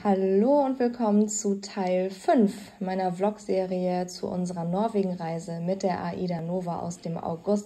Hallo und willkommen zu Teil 5 meiner Vlogserie zu unserer Norwegen-Reise mit der AIDA Nova aus dem August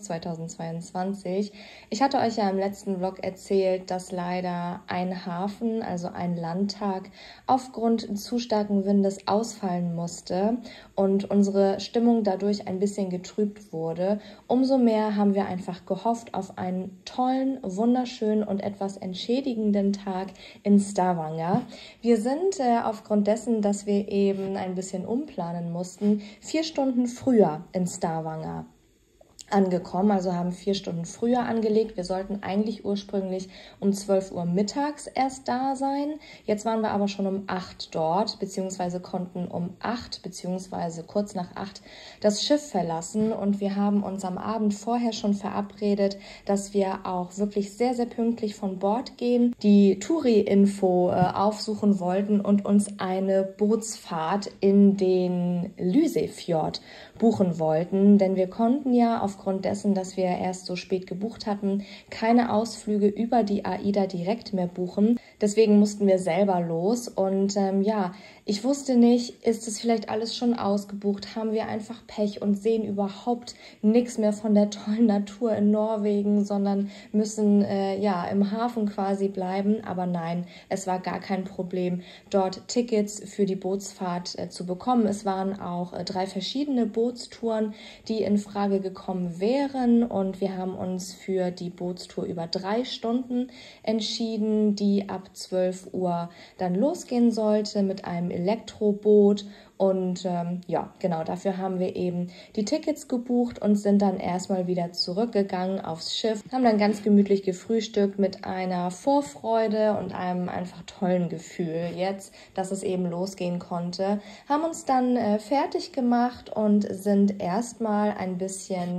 2022. Ich hatte euch ja im letzten Vlog erzählt, dass leider ein Hafen, also ein Landtag, aufgrund zu starken Windes ausfallen musste und unsere Stimmung dadurch ein bisschen getrübt wurde. Umso mehr haben wir einfach gehofft auf einen tollen, wunderschönen und etwas entschädigenden Tag in Stavanger. Wir sind aufgrund dessen, dass wir eben ein bisschen umplanen mussten, 4 Stunden früher in Stavanger angekommen, also haben 4 Stunden früher angelegt. Wir sollten eigentlich ursprünglich um 12 Uhr mittags erst da sein. Jetzt waren wir aber schon um 8 dort, beziehungsweise konnten um 8, beziehungsweise kurz nach 8 das Schiff verlassen. Und wir haben uns am Abend vorher schon verabredet, dass wir auch wirklich sehr, sehr pünktlich von Bord gehen, die Touri-Info aufsuchen wollten und uns eine Bootsfahrt in den Lysefjord buchen wollten, denn wir konnten ja aufgrund dessen, dass wir erst so spät gebucht hatten, keine Ausflüge über die AIDA direkt mehr buchen. Deswegen mussten wir selber los und ich wusste nicht, ist es vielleicht alles schon ausgebucht, haben wir einfach Pech und sehen überhaupt nichts mehr von der tollen Natur in Norwegen, sondern müssen im Hafen quasi bleiben. Aber nein, es war gar kein Problem, dort Tickets für die Bootsfahrt zu bekommen. Es waren auch 3 verschiedene Bootstouren, die in Frage gekommen wären, und wir haben uns für die Bootstour über 3 Stunden entschieden, die ab 12 Uhr dann losgehen sollte mit einem Elektroboot. Und genau, dafür haben wir eben die Tickets gebucht und sind dann erstmal wieder zurückgegangen aufs Schiff. Haben dann ganz gemütlich gefrühstückt mit einer Vorfreude und einem einfach tollen Gefühl jetzt, dass es eben losgehen konnte. Haben uns dann fertig gemacht und sind erstmal ein bisschen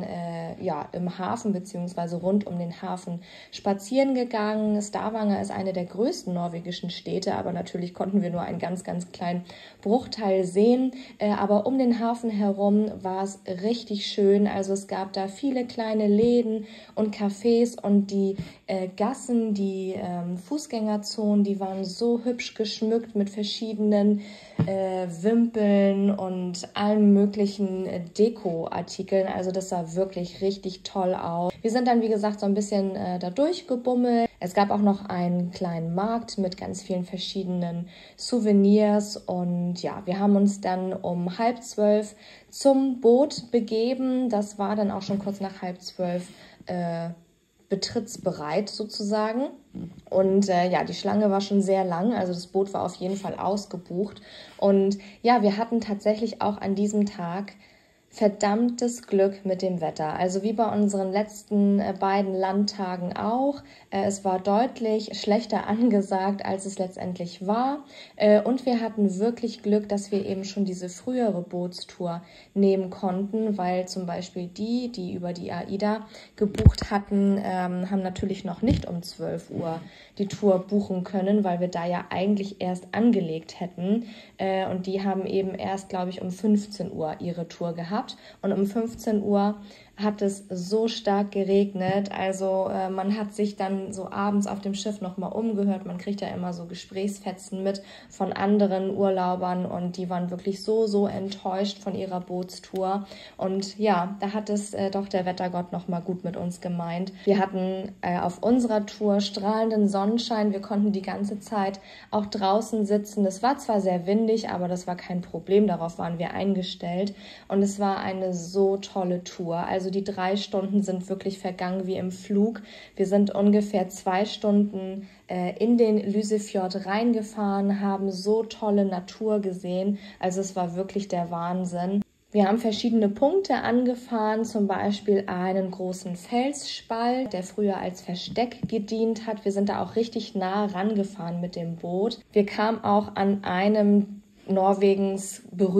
im Hafen bzw. rund um den Hafen spazieren gegangen. Stavanger ist eine der größten norwegischen Städte, aber natürlich konnten wir nur einen ganz, ganz kleinen Bruchteil sehen. Aber um den Hafen herum war es richtig schön. Also es gab da viele kleine Läden und Cafés und die Gassen, die Fußgängerzonen, die waren so hübsch geschmückt mit verschiedenen Wimpeln und allen möglichen Dekoartikeln. Also das sah wirklich richtig toll aus. Wir sind dann, wie gesagt, so ein bisschen da durchgebummelt. Es gab auch noch einen kleinen Markt mit ganz vielen verschiedenen Souvenirs und ja, wir haben uns dann um 11:30 zum Boot begeben. Das war dann auch schon kurz nach 11:30 betrittsbereit sozusagen. Und die Schlange war schon sehr lang, also das Boot war auf jeden Fall ausgebucht. Und ja, wir hatten tatsächlich auch an diesem Tag verdammtes Glück mit dem Wetter. Also wie bei unseren letzten beiden Landtagen auch. Es war deutlich schlechter angesagt, als es letztendlich war. Und wir hatten wirklich Glück, dass wir eben schon diese frühere Bootstour nehmen konnten, weil zum Beispiel die über die AIDA gebucht hatten, haben natürlich noch nicht um 12 Uhr die Tour buchen können, weil wir da ja eigentlich erst angelegt hätten. Und die haben eben erst, glaube ich, um 15 Uhr ihre Tour gehabt. Und um 15 Uhr hat es so stark geregnet, also man hat sich dann so abends auf dem Schiff nochmal umgehört, man kriegt ja immer so Gesprächsfetzen mit von anderen Urlaubern und die waren wirklich so enttäuscht von ihrer Bootstour und ja, da hat es doch der Wettergott nochmal gut mit uns gemeint. Wir hatten auf unserer Tour strahlenden Sonnenschein, wir konnten die ganze Zeit auch draußen sitzen, es war zwar sehr windig, aber das war kein Problem, darauf waren wir eingestellt und es war eine so tolle Tour, also die 3 Stunden sind wirklich vergangen wie im Flug. Wir sind ungefähr 2 Stunden in den Lysefjord reingefahren, haben so tolle Natur gesehen. Also es war wirklich der Wahnsinn. Wir haben verschiedene Punkte angefahren, zum Beispiel einen großen Felsspalt, der früher als Versteck gedient hat. Wir sind da auch richtig nah rangefahren mit dem Boot. Wir kamen auch an einem Norwegens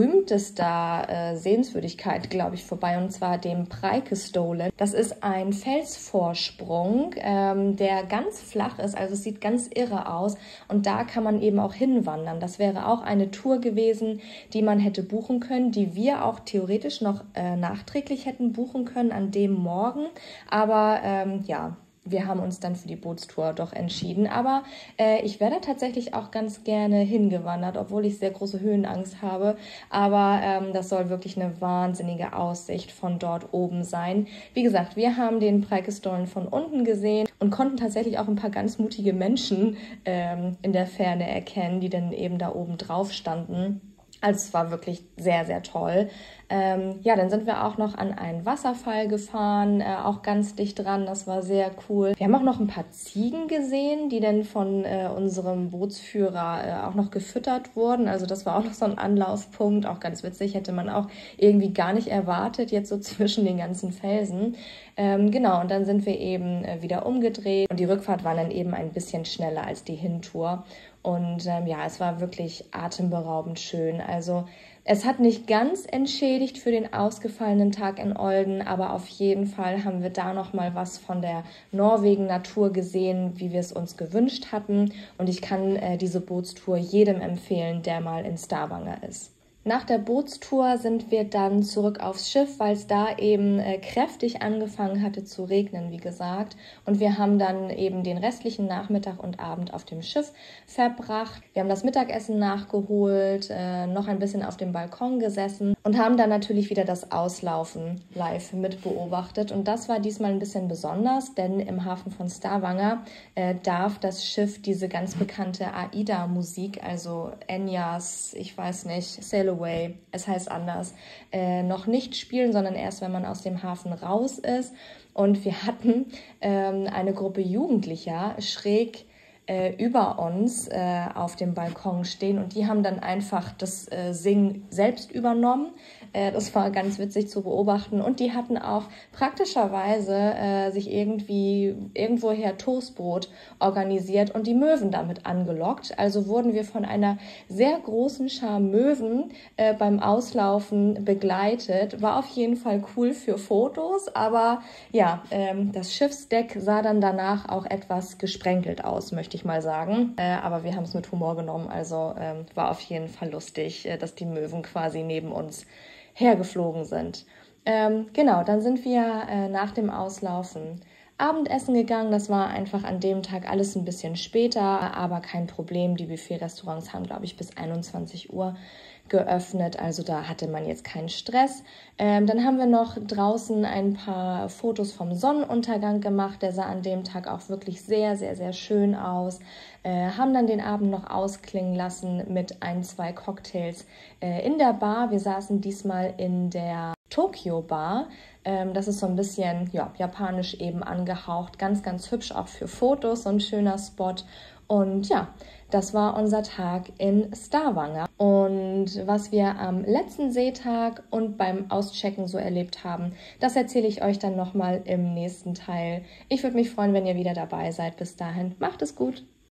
berühmtester Sehenswürdigkeit, glaube ich, vorbei, und zwar dem Preikestolen. Das ist ein Felsvorsprung, der ganz flach ist, also es sieht ganz irre aus und da kann man eben auch hinwandern. Das wäre auch eine Tour gewesen, die man hätte buchen können, die wir auch theoretisch noch nachträglich hätten buchen können an dem Morgen, aber wir haben uns dann für die Bootstour doch entschieden. Aber ich wäre da tatsächlich auch ganz gerne hingewandert, obwohl ich sehr große Höhenangst habe. Aber das soll wirklich eine wahnsinnige Aussicht von dort oben sein. Wie gesagt, wir haben den Preikestolen von unten gesehen und konnten tatsächlich auch ein paar ganz mutige Menschen in der Ferne erkennen, die dann eben da oben drauf standen. Also es war wirklich sehr, sehr toll. Ja, dann sind wir auch noch an einen Wasserfall gefahren, auch ganz dicht dran. Das war sehr cool. Wir haben auch noch ein paar Ziegen gesehen, die dann von unserem Bootsführer auch noch gefüttert wurden. Also das war auch noch so ein Anlaufpunkt, auch ganz witzig. Hätte man auch irgendwie gar nicht erwartet, jetzt so zwischen den ganzen Felsen. Genau, und dann sind wir eben wieder umgedreht. Und die Rückfahrt war dann eben ein bisschen schneller als die Hintour. Und ja, es war wirklich atemberaubend schön. Also es hat nicht ganz entschädigt für den ausgefallenen Tag in Olden, aber auf jeden Fall haben wir da nochmal was von der Norwegen-Natur gesehen, wie wir es uns gewünscht hatten. Und ich kann diese Bootstour jedem empfehlen, der mal in Stavanger ist. Nach der Bootstour sind wir dann zurück aufs Schiff, weil es da eben kräftig angefangen hatte zu regnen, wie gesagt. Und wir haben dann eben den restlichen Nachmittag und Abend auf dem Schiff verbracht. Wir haben das Mittagessen nachgeholt, noch ein bisschen auf dem Balkon gesessen und haben dann natürlich wieder das Auslaufen live mitbeobachtet. Und das war diesmal ein bisschen besonders, denn im Hafen von Stavanger darf das Schiff diese ganz bekannte AIDA-Musik, also Enyas, ich weiß nicht, Sail Away, es heißt anders, noch nicht spielen, sondern erst, wenn man aus dem Hafen raus ist. Und wir hatten eine Gruppe Jugendlicher schräg über uns auf dem Balkon stehen und die haben dann einfach das Singen selbst übernommen. Das war ganz witzig zu beobachten und die hatten auch praktischerweise sich irgendwoher Toastbrot organisiert und die Möwen damit angelockt. Also wurden wir von einer sehr großen Schar Möwen beim Auslaufen begleitet. War auf jeden Fall cool für Fotos, aber ja, das Schiffsdeck sah dann danach auch etwas gesprenkelt aus, möchte ich mal sagen. Aber wir haben es mit Humor genommen, also war auf jeden Fall lustig, dass die Möwen quasi neben uns hergeflogen sind. Genau, dann sind wir nach dem Auslaufen Abendessen gegangen. Das war einfach an dem Tag alles ein bisschen später, aber kein Problem. Die Buffet-Restaurants haben, glaube ich, bis 21 Uhr geöffnet, also da hatte man jetzt keinen Stress. Dann haben wir noch draußen ein paar Fotos vom Sonnenuntergang gemacht, der sah an dem Tag auch wirklich sehr, sehr, sehr schön aus. Haben dann den Abend noch ausklingen lassen mit 1, 2 Cocktails in der Bar. Wir saßen diesmal in der Tokyo Bar. Das ist so ein bisschen ja, japanisch eben angehaucht, ganz, ganz hübsch auch für Fotos, so ein schöner Spot. Und ja, das war unser Tag in Stavanger. Und was wir am letzten Seetag und beim Auschecken so erlebt haben, das erzähle ich euch dann nochmal im nächsten Teil. Ich würde mich freuen, wenn ihr wieder dabei seid. Bis dahin, macht es gut!